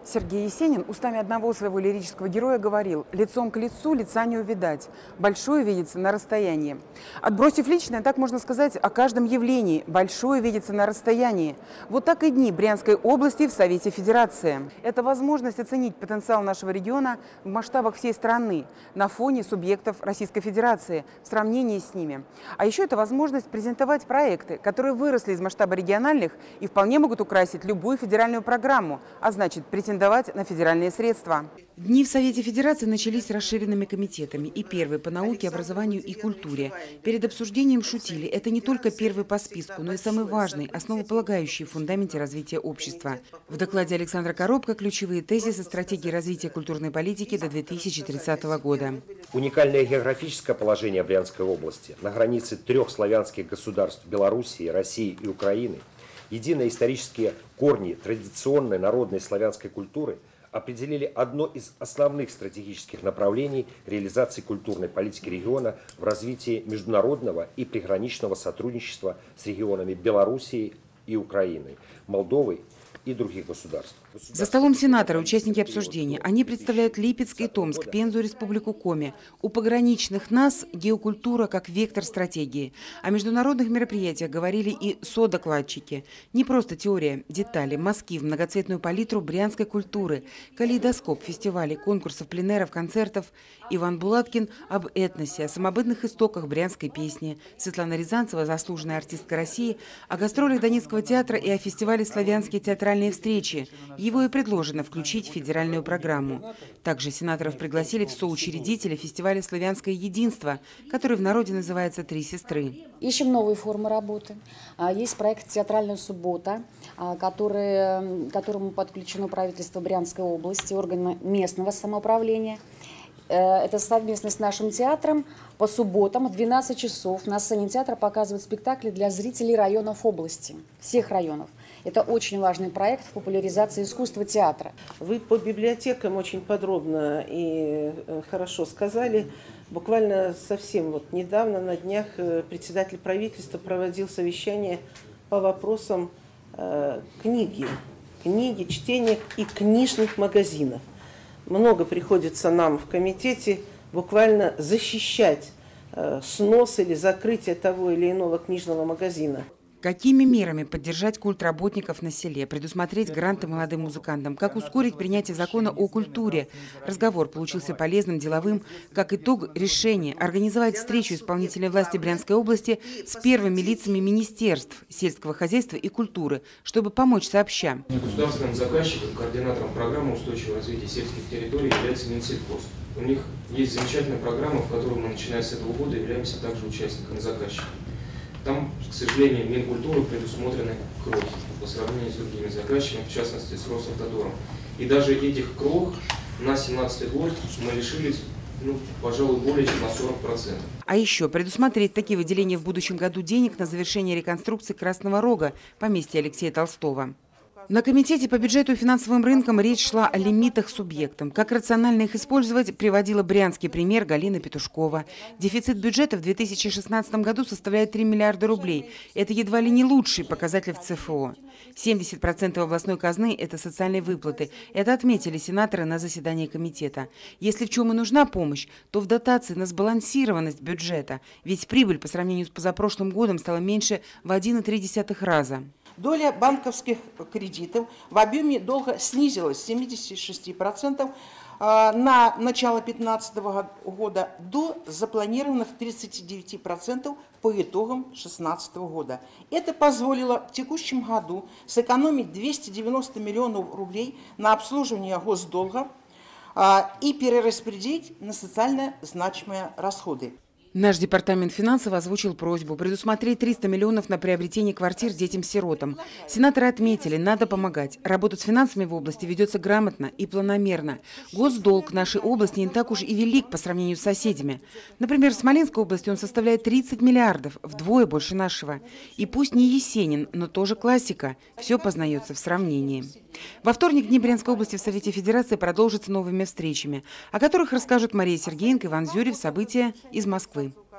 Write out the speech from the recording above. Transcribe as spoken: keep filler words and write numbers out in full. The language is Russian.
Сергей Есенин устами одного своего лирического героя говорил: «Лицом к лицу лица не увидать, большое видится на расстоянии». Отбросив личное, так можно сказать о каждом явлении: большое видится на расстоянии. Вот так и дни Брянской области в Совете Федерации. Это возможность оценить потенциал нашего региона в масштабах всей страны, на фоне субъектов Российской Федерации, в сравнении с ними. А еще это возможность презентовать проекты, которые выросли из масштаба региональных и вполне могут украсить любую федеральную программу, а значит претендовать на федеральные средства. Дни в Совете Федерации начались расширенными комитетами. И первый по науке, образованию и культуре. Перед обсуждением шутили: это не только первый по списку, но и самый важный, основополагающий в фундаменте развития общества. В докладе Александра Коробко ключевые тезисы стратегии развития культурной политики до две тысячи тридцатого года. Уникальное географическое положение Брянской области на границе трех славянских государств – Белоруссии, России и Украины, единые исторические корни традиционной народной славянской культуры определили одно из основных стратегических направлений реализации культурной политики региона в развитии международного и приграничного сотрудничества с регионами Белоруссии и Украины, Молдовой и других государств. За столом сенаторы, участники обсуждения. Они представляют Липецк и Томск, Пензу и Республику Коми. У пограничных нас геокультура как вектор стратегии. О международных мероприятиях говорили и содокладчики. Не просто теория, детали, мазки в многоцветную палитру брянской культуры, калейдоскоп фестивалей, конкурсов, пленеров, концертов. Иван Булаткин об этносе, о самобытных истоках брянской песни. Светлана Рязанцева, заслуженная артистка России, о гастролях Донецкого театра и о фестивале «Славянские театральные встречи». Его и предложено включить в федеральную программу. Также сенаторов пригласили в соучредителя фестиваля «Славянское единство», который в народе называется «Три сестры». Ищем новые формы работы. Есть проект «Театральная суббота», который, к которому подключено правительство Брянской области, органы местного самоуправления. Это совместно с нашим театром. По субботам в двенадцать часов на сцене театра показывают спектакли для зрителей районов области, всех районов. Это очень важный проект в популяризации искусства театра. Вы по библиотекам очень подробно и хорошо сказали. Буквально совсем вот недавно, на днях, председатель правительства проводил совещание по вопросам э, книги, книги, чтения и книжных магазинов. Много приходится нам в комитете буквально защищать э, снос или закрытие того или иного книжного магазина. Какими мерами поддержать культ работников на селе, предусмотреть гранты молодым музыкантам, как ускорить принятие закона о культуре. Разговор получился полезным, деловым. Как итог, решение организовать встречу исполнительной власти Брянской области с первыми лицами министерств сельского хозяйства и культуры, чтобы помочь сообща. Государственным заказчиком, координатором программы устойчивого развития сельских территорий является Минсельхоз. У них есть замечательная программа, в которой мы, начиная с этого года, являемся также участниками заказчика. Там, к сожалению, Минкультуры предусмотрены крохи по сравнению с другими заказчиками, в частности с Росавтодором. И даже этих крох на семнадцатый год мы лишились, ну, пожалуй, более чем на сорок процентов. А еще предусмотреть такие выделения в будущем году денег на завершение реконструкции Красного Рога, поместья Алексея Толстого. На комитете по бюджету и финансовым рынкам речь шла о лимитах субъектам. Как рационально их использовать, приводила брянский пример Галина Петушкова. Дефицит бюджета в две тысячи шестнадцатом году составляет три миллиарда рублей. Это едва ли не лучший показатель в ЦФО. семьдесят процентов областной казны – это социальные выплаты. Это отметили сенаторы на заседании комитета. Если в чем и нужна помощь, то в дотации на сбалансированность бюджета. Ведь прибыль по сравнению с позапрошлым годом стала меньше в один и три десятых раза. Доля банковских кредитов в объеме долга снизилась с семидесяти шести процентов на начало две тысячи пятнадцатого года до запланированных тридцати девяти процентов по итогам две тысячи шестнадцатого года. Это позволило в текущем году сэкономить двести девяносто миллионов рублей на обслуживание госдолга и перераспределить на социально значимые расходы. Наш департамент финансов озвучил просьбу предусмотреть триста миллионов на приобретение квартир детям-сиротам. Сенаторы отметили, надо помогать. Работать с финансами в области ведется грамотно и планомерно. Госдолг нашей области не так уж и велик по сравнению с соседями. Например, в Смоленской области он составляет тридцать миллиардов, вдвое больше нашего. И пусть не Есенин, но тоже классика. Все познается в сравнении. Во вторник Дни Брянской области в Совете Федерации продолжатся новыми встречами, о которых расскажут Мария Сергеенко и Иван Зюрев. События из Москвы.